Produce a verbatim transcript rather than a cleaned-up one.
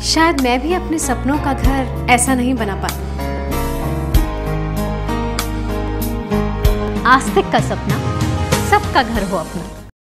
शायद मैं भी अपने सपनों का घर ऐसा नहीं बना पाती। आस्तिक का सपना सबका घर हो अपना।